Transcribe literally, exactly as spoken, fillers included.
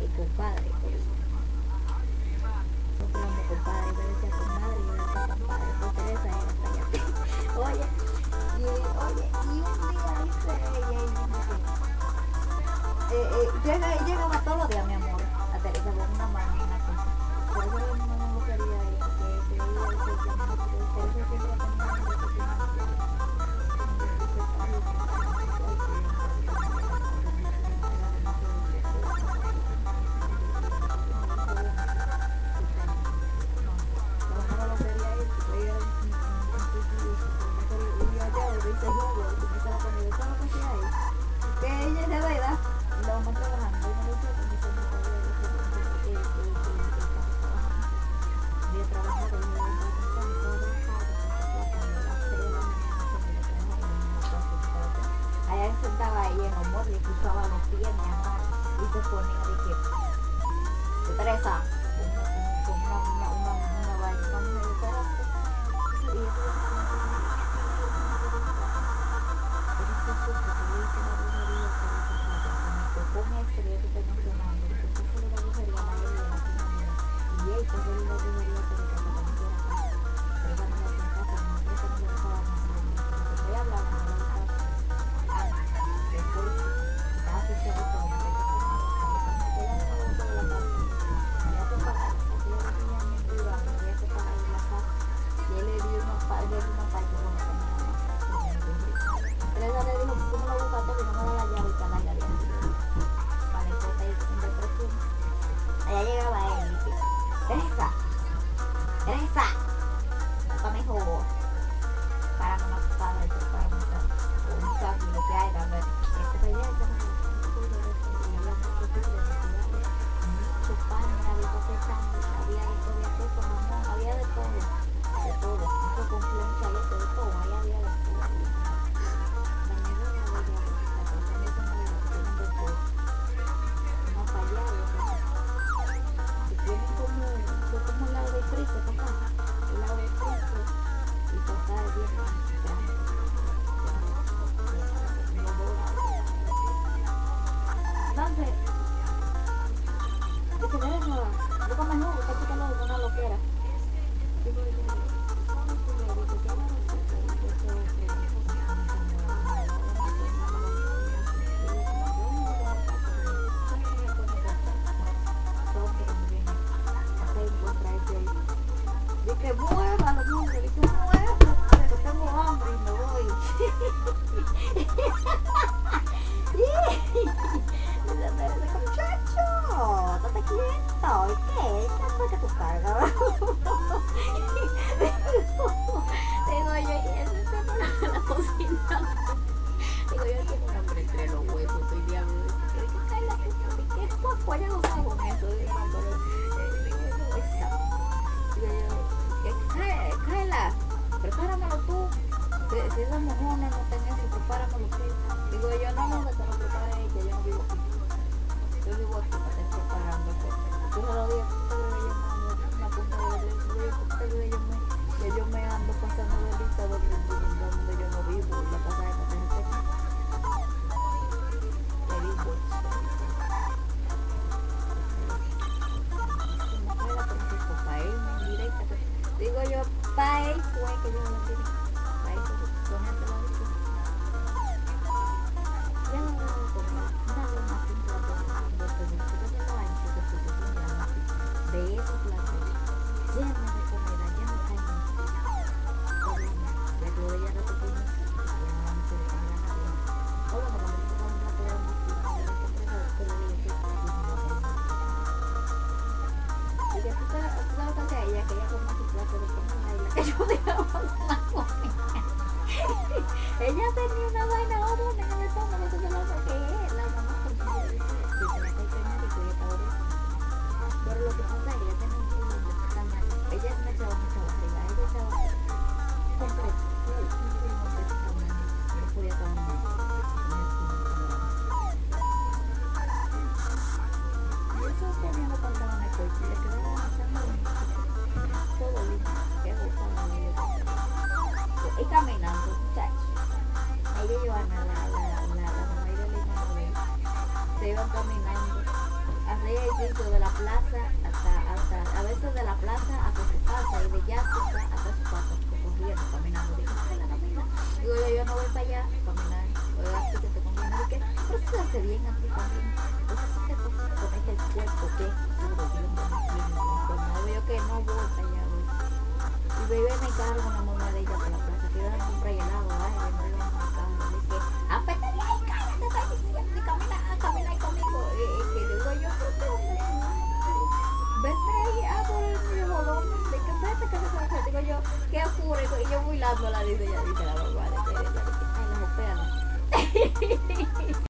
compadre. Nosotros éramos compadres, yo decía comadre y yo decía compadre, pues Teresa era hasta allá. Oye, y, oye, y un día dice ella, y dice, eh, eh, llega, llegaba todos los días, mi amor, a Teresa con una mano en la cosa. Por eso mi mamá no lo quería ir, porque creía que Teresa siempre tenía una sentaba ahí en amor, le cruzaba los pies, mi amor, y se ponía de que Teresa, con una, una, una, una vaina, una mujer de terapia, y eso es súper, que le hice la brujería, que con ese que yo te estoy mencionando, que tú solo la brujería, la ella, la tía mía, y ella fue la brujería, pero que te conociera acá, pero ella no la hacía en casa, no, esa no le dejaba más, porque estoy hablando, no le dejaba. Después, estaba que se botó, ella no lo botó de la casa, había que pagar, porque ella no tenía ni privado, había que pagar en la casa, y él le dio unos padres, unos padres, bueno, tenía Teresa le dijo, tú me lo buscaste, que no me da la llave y te la llave, vale, pues ahí en depresión, allá llegaba él y dice, Teresa, Teresa, para mi jugo, para no matar, para matar, un cambio, lo que hay, a ver, este proyecto, mucho pan, había café sándwich, había esto, había queso, jamón, había de todo, de todo, mucho con flan, chaleco, de todo, ahí había de todo. La nevera había de todo, la cosa no es tienen de todo, no fallado, que tienen como, como un lado de freezer, papá, el lado de freezer, y papá es bien grande. Entonces, dice, Teresa, yo como no, usted quita lo de una loquera. Digo, yo, ¿cómo tú le dices? ¿Qué va a decir? Dice, muévalo, muévalo, dice, muévalo, pero tengo hambre y me voy. Muchacho, estate quieto, ¿y qué? ¿Qué es que tú cargas? Digo yo, y eso está por la cocina. Digo yo, tengo un hambre entre los huesos, estoy diablo. Digo, Carla, ¿qué es tu apoyo no sabe con eso? Digo yo, exacto. Digo yo, Carla, prepáramelo tú. Si esas mojones no tengan eso, prepáramelo tú. Digo yo, no, no, que te lo prepare ella, yo no vivo aquí. Yo vivo aquí para estar preparando. Yo se lo digo, una punta de ellos me, ellos me ando pasando de lista donde, donde yo no vivo, la casa de la gente. Le digo, no fue la principio, para él, me indirecta. Digo yo, para él fue que yo no lo quiero. Para él fue que yo no lo quiero. Ya no me voy a comer, dale más un plato de producto de la vaina que te puse sin grama de esos platos llenos de comida, llenos de carne. Ya que ella no te pone, ya no se le cambia nada. O bueno, cuando te pongo una toda una fila, yo le siempre te lo digo que y que tú sabes lo que hace ella, que ella come su plato de comida y la que yo digamos la comida. Ella tenía una vaina ahora en el estómago, eso es lo que es, la mamá consumida, dice, que tenía que tener y que ella estaba ahora. Pero lo que pasa es que ella tenía un problema de tamaño, ella no echaba mucha barriga, ella echaba completo, un pulmón de ese tamaño, no podía caminar. Y eso comiendo pantalones cortos, le quedaba bastante todo lindo, que gustaba de ella. Y caminando, muchachos. Ella y Joana, la, la, la, la mamá y la hermana de él, se iban caminando hacer ejercicio de la plaza hasta, hasta, a veces de la plaza hasta su casa y de Jessica hasta su casa, corriendo, caminando. Digo, ay, la camina. Digo yo, yo no voy para allá, caminar. Oiga, así que te conviene. Digo, pero eso se hace bien a ti también. Entonces sí te pones el cuerpo que es puro, bien, bien, bien. Cuando no veo que no voy para allá, voy. Y bebé me cargo una mamá de ella por la plaza, que iban a comprar helado, ay, no iban a mi carro. Dije, apétate ahí, cállate, te estoy diciendo, y camina, camina ahí conmigo. Y, y que digo yo, vete ahí a por el jodón, de que vete, que se puede. Digo yo, ¿qué ocurre? Y yo muy la dice, ya dice la mamá, de que, ay, la espérame.